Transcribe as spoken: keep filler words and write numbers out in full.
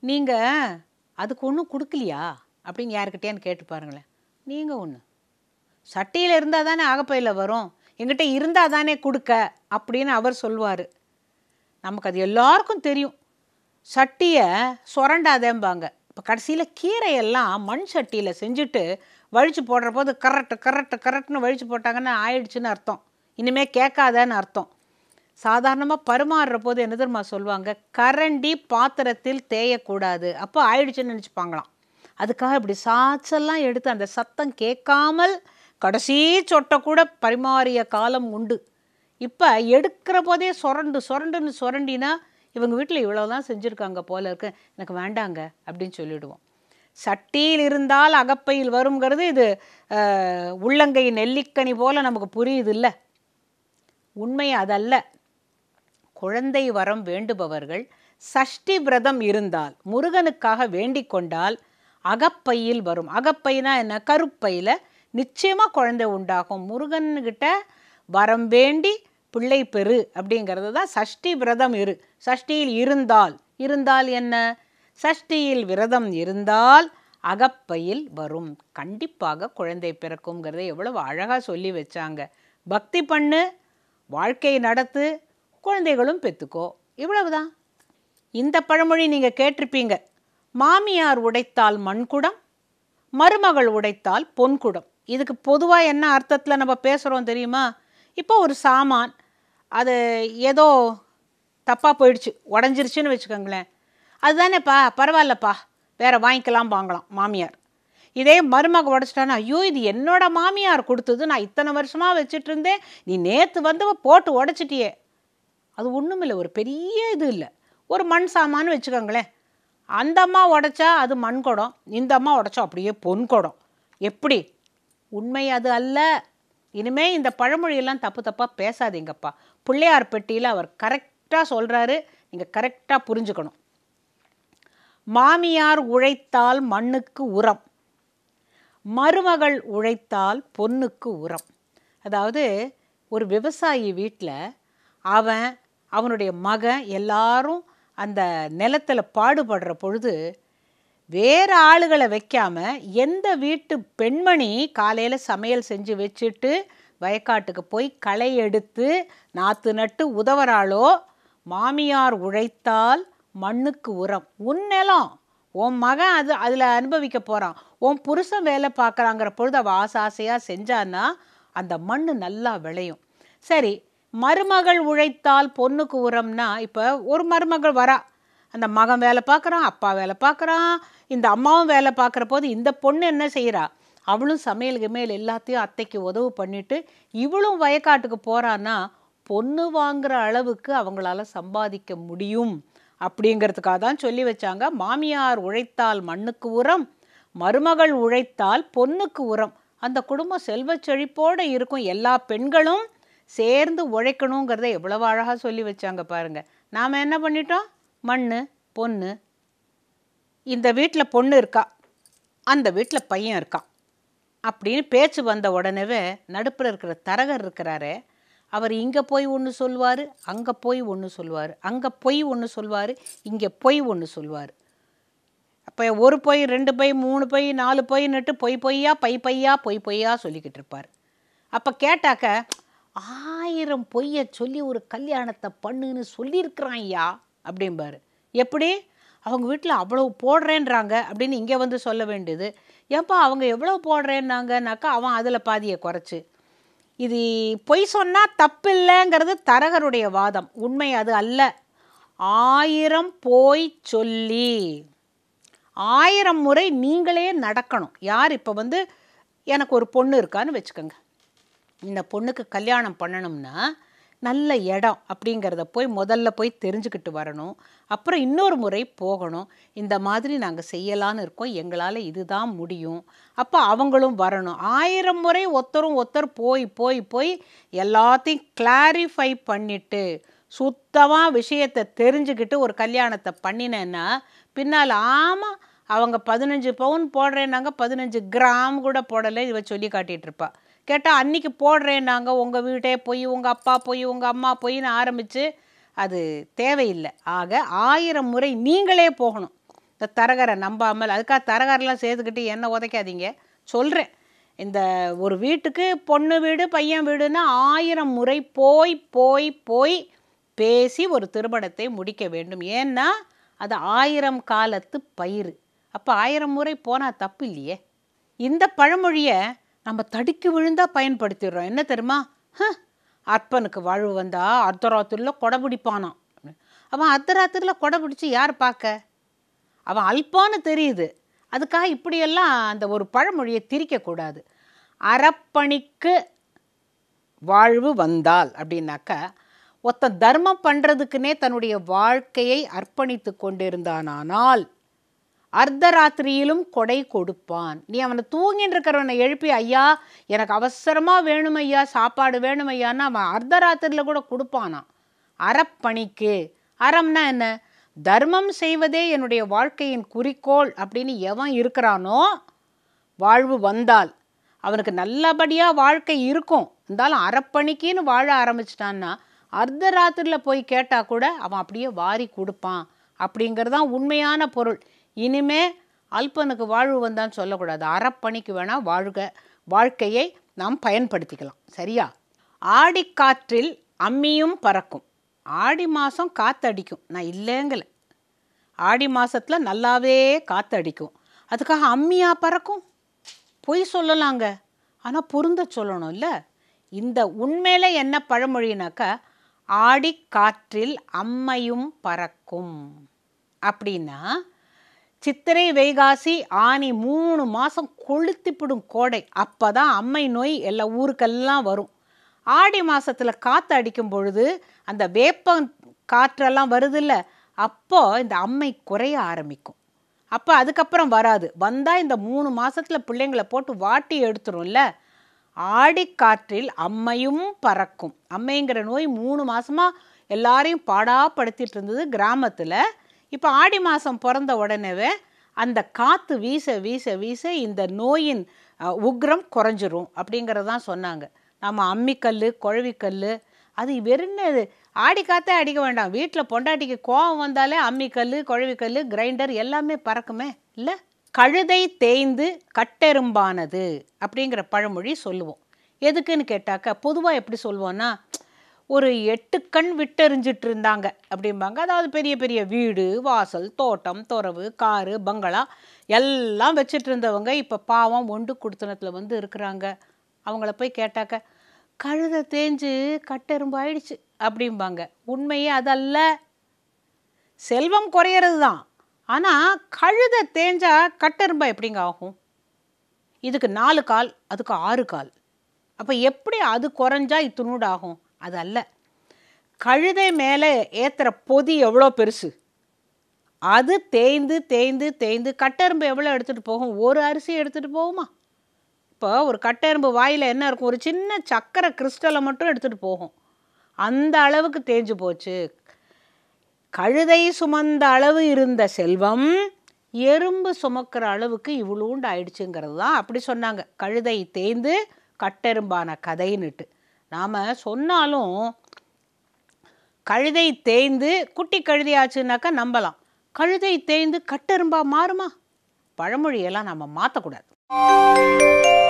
நீங்கள் அதுக்கு ஒன்றும் கொடுக்கலையா அப்படின்னு யாருக்கிட்டேன்னு கேட்டு பாருங்களேன். நீங்கள் ஒன்று சட்டியில் இருந்தால் தானே அகப்பையில் வரும், எங்கிட்ட இருந்தால் தானே கொடுக்க அப்படின்னு அவர் சொல்வார். நமக்கு அது எல்லாருக்கும் தெரியும். சட்டியை சுரண்டாதேம்பாங்க. இப்போ கடைசியில் கீரையெல்லாம் மண் சட்டியில் செஞ்சுட்டு வழித்து போடுற போது கரெக்டு கரெக்டு கரெக்டுன்னு வழித்து போட்டாங்கன்னா ஆயிடுச்சுன்னு அர்த்தம், இனிமேல் கேட்காதன்னு அர்த்தம். சாதாரணமாக பரிமாறுற போது என்ன தெரியுமா சொல்லுவாங்க, கரண்டி பாத்திரத்தில் தேயக்கூடாது, அப்போ ஆயிடுச்சுன்னு நினச்சிப்பாங்களாம். அதுக்காக இப்படி சாச்செல்லாம் எடுத்து அந்த சத்தம் கேட்காமல் கடைசி சொட்டை கூட பரிமாறிய காலம் உண்டு. இப்போ எடுக்கிற போதே சொரண்டு சொரண்டுன்னு சொரண்டினா இவங்க வீட்டில் இவ்வளோதான் செஞ்சுருக்காங்க போல இருக்கு, எனக்கு வேண்டாங்க அப்படின்னு சொல்லிவிடுவோம். சட்டியில் இருந்தால் அகப்பையில் வருங்கிறது இது உள்ளங்கை நெல்லிக்கனி போல் நமக்கு புரியுது இல்லை. உண்மை அதல்ல. குழந்தை வரம் வேண்டுபவர்கள் சஷ்டி விரதம் இருந்தால், முருகனுக்காக வேண்டிக் கொண்டால் அகப்பையில் வரும். அகப்பைனா என்ன? கருப்பையில் நிச்சயமாக குழந்தை உண்டாகும். முருகன்கிட்ட வரம் வேண்டி பிள்ளை பெரு அப்படிங்கிறது தான் சஷ்டி விரதம் இரு. சஷ்டியில் இருந்தால், இருந்தால் என்ன? சஷ்டியில் விரதம் இருந்தால் அகப்பையில் வரும், கண்டிப்பாக குழந்தை பிறக்குங்கிறத எவ்வளவு அழகாக சொல்லி வச்சாங்க. பக்தி பண்ணு, வாழ்க்கை நடத்து, குழந்தைகளும் பெற்றுக்கோ, இவ்வளவுதான். இந்த பழமொழி நீங்கள் கேட்டிருப்பீங்க. மாமியார் உடைத்தால் மண்குடம், மருமகள் உடைத்தால் பொன்குடம். இதுக்கு பொதுவாக என்ன அர்த்தத்தில் நம்ம பேசுகிறோம் தெரியுமா? இப்போ ஒரு சாமான் அது ஏதோ தப்பாக போயிடுச்சு, உடஞ்சிருச்சுன்னு வச்சுக்கோங்களேன். அதுதானேப்பா, பரவாயில்லப்பா, வேறு வாங்கிக்கலாம் வாங்கலாம் மாமியார். இதே மருமக உடச்சிட்டானா, ஐயோ இது என்னோட மாமியார் கொடுத்தது, நான் இத்தனை வருஷமாக வச்சுட்டு இருந்தேன், நீ நேற்று வந்து போட்டு உடச்சிட்டியே. அது ஒன்றும் இல்லை, ஒரு பெரிய இது இல்லை, ஒரு மண் சாமான்னு வச்சுக்கோங்களேன். அந்த அம்மா உடைச்சா அது மண் குடம், இந்த அம்மா உடைச்சா அப்படியே பொன் குடம். எப்படி? உண்மை அது அல்ல. இனிமேல் இந்த பழமொழியெல்லாம் தப்பு தப்பாக பேசாதீங்கப்பா. பிள்ளையார் பெட்டியில் அவர் கரெக்டாக சொல்கிறாரு, நீங்கள் கரெக்டாக புரிஞ்சுக்கணும். மாமியார் உழைத்தால் மண்ணுக்கு உரம், மருமகள் உழைத்தால் பொன்னுக்கு உரம். அதாவது ஒரு விவசாயி வீட்டில் அவன் அவனுடைய மகன் எல்லாரும் அந்த நிலத்தில் பாடுபடுற பொழுது வேறு ஆளுகளை வைக்காமல் எந்த வீட்டு பெண்மணி காலையில் சமையல் செஞ்சு வச்சுட்டு வயக்காட்டுக்கு போய் களை எடுத்து நாற்று நட்டு உதவுறாளோ, மாமியார் உழைத்தால் மண்ணுக்கு உரம். உன் நிலம், உன் மகன் அது அதில் அனுபவிக்க போகிறான், உன் புருஷன் வேலை பார்க்குறாங்கிற பொழுது அவள் ஆசை ஆசையாக செஞ்சான்னா அந்த மண் நல்லா விளையும். சரி, மருமகள் உழைத்தால் பொண்ணுக்கு உரம்னா, இப்போ ஒரு மருமகள் வரா, அந்த மகன் வேலை பார்க்குறான், அப்பா வேலை பார்க்குறான், இந்த அம்மாவும் வேலை பார்க்குற போது இந்த பொண்ணு என்ன செய்கிறா, அவளும் சமையலுக்கு மேல் எல்லாத்தையும் அத்தைக்கு உதவு பண்ணிவிட்டு இவளும் வயக்காட்டுக்கு போகிறான்னா பொண்ணு வாங்குகிற அளவுக்கு அவங்களால சம்பாதிக்க முடியும். அப்படிங்கிறதுக்காக தான் சொல்லி வச்சாங்க, மாமியார் உழைத்தால் மண்ணுக்கு உரம், மருமகள் உழைத்தால் பொண்ணுக்கு உரம். அந்த குடும்பம் செல்வ செழிப்போடு இருக்கும். எல்லா பெண்களும் சேர்ந்து உழைக்கணுங்கிறத எவ்வளவு அழகாக சொல்லி வச்சாங்க பாருங்க. நாம் என்ன பண்ணிட்டோம்? மண்ணு பொண்ணு, இந்த வீட்டில் பொண்ணு இருக்கா, அந்த வீட்டில் பையன் இருக்கான் அப்படின்னு பேச்சு வந்த உடனே நடுப்புற இருக்கிற தரகர் இருக்கிறாரே, அவர் இங்கே போய் ஒன்று சொல்வார், அங்கே போய் ஒன்று சொல்வார், அங்கே போய் ஒன்று சொல்வார், இங்கே போய் ஒன்று சொல்வார். அப்போ ஒரு பொய், ரெண்டு பொய், மூணு பொய், நாலு பொய்ன்னுட்டு பொய் பொய்யா பை பையா பொய் பொய்யா சொல்லிக்கிட்டு இருப்பார். அப்போ கேட்டாக்க, ஆயிரம் பொய்யை சொல்லி ஒரு கல்யாணத்தை பண்ணுன்னு சொல்லியிருக்கிறான் ஐயா அப்படிம்பார். எப்படி? அவங்க வீட்டில் அவ்வளோ போடுறேன்றாங்க அப்படின்னு இங்கே வந்து சொல்ல வேண்டியது. ஏப்பா அவங்க எவ்வளோ போடுறேன்னாங்கனாக்கா அவன் அதில் பாதியை குறைச்சி. இது பொய் சொன்னால் தப்பு இல்லைங்கிறது தரகருடைய வாதம். உண்மை அது அல்ல. ஆயிரம் போய் சொல்லி ஆயிரம் முறை நீங்களே நடக்கணும். யார் இப்போ வந்து எனக்கு ஒரு பொண்ணு இருக்கான்னு வச்சுக்கோங்க, இந்த பொண்ணுக்கு கல்யாணம் பண்ணணும்னா நல்ல இடம் அப்படிங்கிறத போய் முதல்ல போய் தெரிஞ்சுக்கிட்டு வரணும். அப்புறம் இன்னொரு முறை போகணும், இந்த மாதிரி நாங்கள் செய்யலான்னு இருக்கோம், எங்களால் இதுதான் முடியும், அப்போ அவங்களும் வரணும். ஆயிரம் முறை ஒருத்தரும் ஒருத்தர் போய் போய் போய் எல்லாத்தையும் கிளாரிஃபை பண்ணிவிட்டு சுத்தமாக விஷயத்தை தெரிஞ்சுக்கிட்டு ஒரு கல்யாணத்தை பண்ணினேன்னா பின்னால் ஆமாம் அவங்க பதினஞ்சு பவுன் போடுறேன்னாங்க, பதினஞ்சு கிராம் கூட போடலை இவ சொல்லி காட்டிகிட்டு இருப்பா. கேட்டால் அன்றைக்கி போடுறேன்னாங்க, உங்கள் வீட்டே போய் உங்கள் அப்பா போய் உங்கள் அம்மா போயின்னு ஆரம்பித்து அது தேவையில்லை. ஆக ஆயிரம் முறை நீங்களே போகணும். இந்த தரகரை நம்பாமல், அதுக்காக தரகரெலாம் சேர்த்துக்கிட்டு என்ன உதைக்காதீங்க சொல்கிறேன். இந்த ஒரு வீட்டுக்கு பொண்ணு வீடு பையன் வீடுன்னா ஆயிரம் முறை போய் போய் போய் பேசி ஒரு திருமணத்தை முடிக்க வேண்டும். ஏன்னா அது ஆயிரம் காலத்து பயிர். அப்போ ஆயிரம் முறை போனால் தப்பு இல்லையே. இந்த பழமொழியை நம்ம தடுக்கி விழுந்தால் பயன்படுத்திடுறோம். என்ன தெரியுமா? அற்பனுக்கு வாழ்வு வந்தால் அர்த்தராத்திரியில் கொடை பிடிப்பானான். அவன் அர்த்தராத்திரியில் கொடை பிடிச்சி யார் பார்க்க? அவன் அல்பான்னு தெரியுது. அதுக்காக இப்படியெல்லாம் அந்த ஒரு பழமொழியை திரிக்கக்கூடாது. அறப்பணிக்கு வாழ்வு வந்தால் அப்படின்னாக்கா, ஒருத்தன் தர்மம் பண்ணுறதுக்குன்னே தன்னுடைய வாழ்க்கையை அர்ப்பணித்து கொண்டிருந்தானால் அர்த்தராத்திரியிலும் கொடை கொடுப்பான். நீ அவனை தூங்கின்னு இருக்கிறவனை எழுப்பி, ஐயா எனக்கு அவசரமாக வேணும் ஐயா, சாப்பாடு வேணும் ஐயான்னா அவன் அர்த்தராத்திரியில் கூட கொடுப்பானா. அறப்பணிக்கு, அறம்னா என்ன? தர்மம் செய்வதே என்னுடைய வாழ்க்கையின் குறிக்கோள் அப்படின்னு எவன் இருக்கிறானோ வாழ்வு வந்தால் அவனுக்கு நல்லபடியாக வாழ்க்கை இருக்கும். இருந்தாலும் அறப்பணிக்குன்னு வாழ ஆரம்பிச்சிட்டான்னா அர்த்தராத்திரியில் போய் கேட்டால் கூட அவன் அப்படியே வாரி கொடுப்பான். அப்படிங்கிறதான் உண்மையான பொருள். இனிமே அல்பனுக்கு வாழ்வு வந்தான்னு சொல்லக்கூடாது. அறப்பணிக்கு வேணால் வாழ்க வாழ்க்கையை நாம் பயன்படுத்திக்கலாம். சரியா? ஆடிக்காற்றில் அம்மியும் பறக்கும். ஆடி மாதம் காற்றடிக்கும், நான் இல்லைங்கல. ஆடி மாதத்தில் நல்லாவே காற்றடிக்கும். அதுக்காக அம்மியா பறக்கும்? பொய் சொல்லலாங்க, ஆனால் பொருந்த சொல்லணும் இல்லை? இந்த உண்மையில என்ன பழமொழினாக்கா, ஆடி காற்றில் அம்மையும் பறக்கும் அப்படின்னா, சித்திரை வைகாசி ஆனி மூணு மாதம் கொளுத்திப்பிடும் கோடை. அப்போ தான் அம்மை நோய் எல்லா ஊருக்கெல்லாம் வரும். ஆடி மாதத்தில் காற்று அடிக்கும் பொழுது அந்த வேப்ப காற்றெல்லாம் வருதில்ல, அப்போது இந்த அம்மை குறைய ஆரம்பிக்கும். அப்போ அதுக்கப்புறம் வராது. வந்தால் இந்த மூணு மாதத்தில் பிள்ளைங்களை போட்டு வாட்டி எடுத்துரும்ல. ஆடிக்காற்றில் அம்மையும் பறக்கும். அம்மைங்கிற நோய் மூணு மாதமாக எல்லாரையும் பாடாப்படுத்திட்டு இருந்தது கிராமத்தில். இப்போ ஆடி மாதம் பிறந்த உடனேவே அந்த காற்று வீச வீச வீச இந்த நோயின் உக்ரம் குறைஞ்சிரும் அப்படிங்கிறதான் சொன்னாங்க. நம்ம அம்மிக்கல் குழவிக்கல் அது வெறும் ஆடி காற்றே அடிக்க வேண்டாம். வீட்டில் பொண்டாட்டிக்கு கோபம் வந்தாலே அம்மிக்கல் குழவிக்கல் கிரைண்டர் எல்லாமே பறக்குமே இல்லை? கழுதை தேய்ந்து கட்டெரும்பானது அப்படிங்கிற பழமொழி சொல்லுவோம். எதுக்குன்னு கேட்டாக்கா, பொதுவாக எப்படி சொல்லுவோன்னா, ஒரு எட்டு கண் விட்டெறிஞ்சிட்டு இருந்தாங்க அப்படிம்பாங்க. அதாவது பெரிய பெரிய வீடு வாசல் தோட்டம் துறவு காரு பங்களா எல்லாம் வச்சுட்டு இருந்தவங்க இப்போ பாவம் ஒண்டு குடுத்தனத்தில் வந்து இருக்கிறாங்க. அவங்கள போய் கேட்டாக்க, கழுதை தேஞ்சு கட்டெரும்பு ஆயிடுச்சு அப்படிம்பாங்க. உண்மையே அதல்ல. செல்வம் குறையிறது தான். ஆனால் கழுதை தேஞ்சா கட்டெரும்பா எப்படிங்க ஆகும்? இதுக்கு நாலு கால், அதுக்கு ஆறு கால். அப்போ எப்படி அது குறைஞ்சா இத்தினூடு ஆகும்? அது அல்ல. கழுதை மேலே ஏற்றுற பொதி எவ்வளோ பெருசு, அது தேய்ந்து தேய்ந்து தேய்ந்து கட்டெரும்பு எவ்வளோ எடுத்துகிட்டு போகும்? ஒரு அரிசி எடுத்துகிட்டு போகுமா? இப்போ ஒரு கட்டெரும்பு வாயில் என்ன இருக்கும்? ஒரு சின்ன சக்கரை கிறிஸ்டலை மட்டும் எடுத்துகிட்டு போகும். அந்த அளவுக்கு தேஞ்சு போச்சு. கழுதை சுமந்த அளவு இருந்த செல்வம் எறும்பு சுமக்கிற அளவுக்கு இவ்வளோண்டு ஆயிடுச்சுங்கிறது தான் அப்படி சொன்னாங்க. கழுதை தேய்ந்து கட்டெரும்பான கதைன்னுட்டு. நாம் சொன்னாலும் கழுதை தேய்ந்து குட்டி கழுதையாச்சுன்னாக்கா நம்பலாம். கழுதை தேய்ந்து கட்டெரும்பா மாறுமா? பழமொழியெல்லாம் நம்ம மாற்றக்கூடாது.